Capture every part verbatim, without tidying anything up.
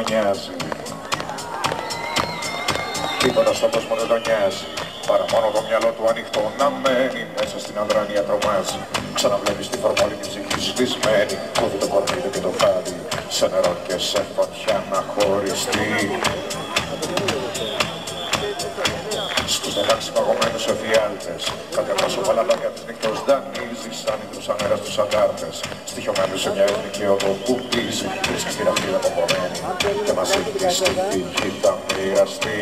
νοιάζει. Τίποτα στον κόσμο δεν τον νοιάζει, παρά μόνο το μυαλό του ανοιχτό να μένει μέσα στην αδράνεια τρομάζει. Ξαναβλέπεις τη φορμόλη την ψυχή σβησμένη, κόβει το κορμίδι και το φάδι, σε νερό και σε φωτιά να χωριστεί. Στους δεκάξι παγωμένους εφιάλτες, κάτι απρόσωπα λόγια της νύχτος δανείζει σαν ύδρους ανέρας τους αντάρτες. Στοιχειωμένους σε μια εθνική οδό που πίζει, βρίσκει στην αυτή απομονμένη και μας έχει στη φύγη τα μοιραστεί.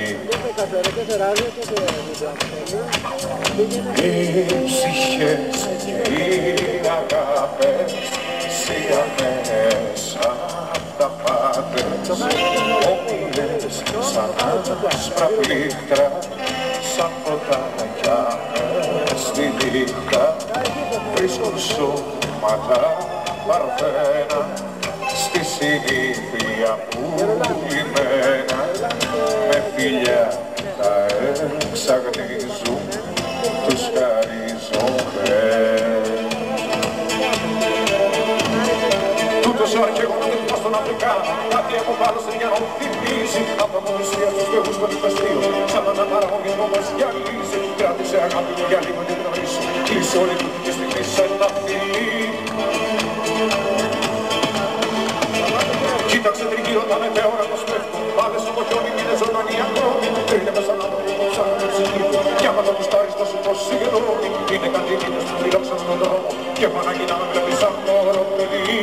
Οι ψυχές και οι αγάπες σιγανές απ' τα πάντες, όμοιες σαν άσπρα πλήκτρα, σαν φωτάκια μες στη νύχτα, βρίσκουν σώματα παρθένα στη συνήθεια που λυμμένα, με φιλιά τα εξαγνίζουν τους χαρίζοντες. Τούτος ο αρχαίγωνος δεν θυμός στον Αφρικά, κάτι από πάνω στην για να μου θυμίζει, απ' τα μονησία στους θεούς με τους πεστίους, σαν έναν παραγωνισμό μας γυαλίζει. Κράτησε αγάπη μου για λίγο την πνοή σου, κλείσε όλη του τη στιγμή σε ένα φιλί. Κοίταξε τριγύρω τα μετέωρα πως πέφτουν, άλλες από χιόνι μήνες ζωντανή ακόμη, τρίνε με σαν άνθρωπο που ψάχνει το ψυχή, κι άμα το κουστάρεις τόσο πως συγκεντρώνει, είναι κάτι μήνες που φυλάξαν στον δρόμο, και Παναγί να με βλέπεις σαν μωρό παιδί.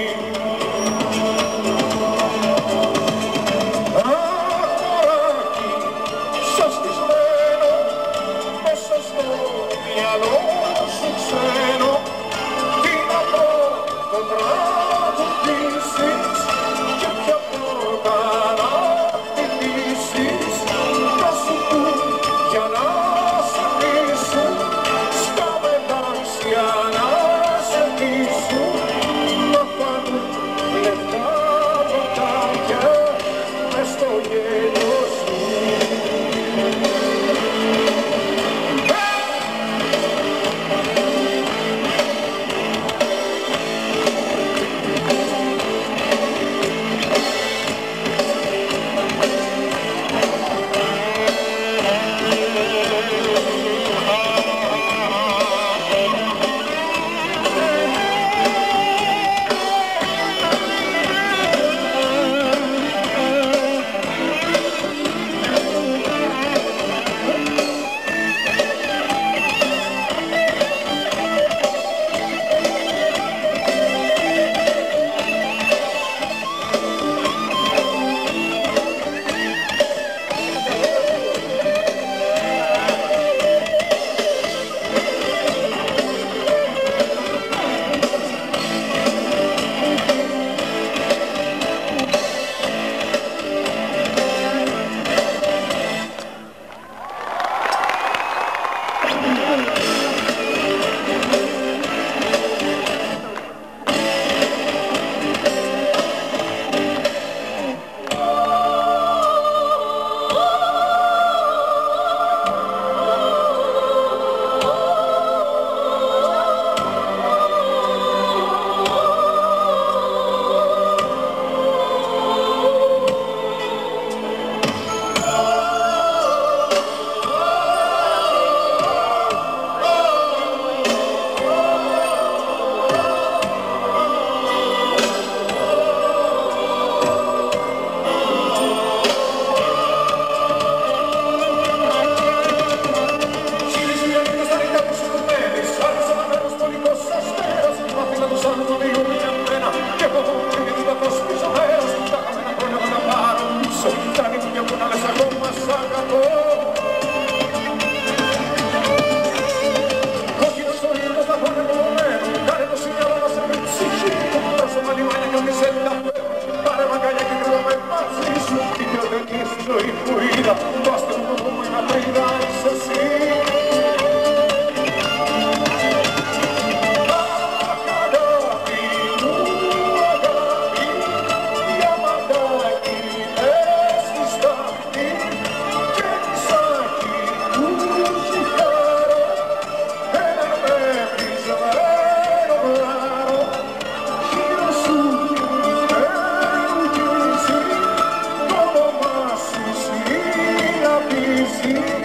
εσύ.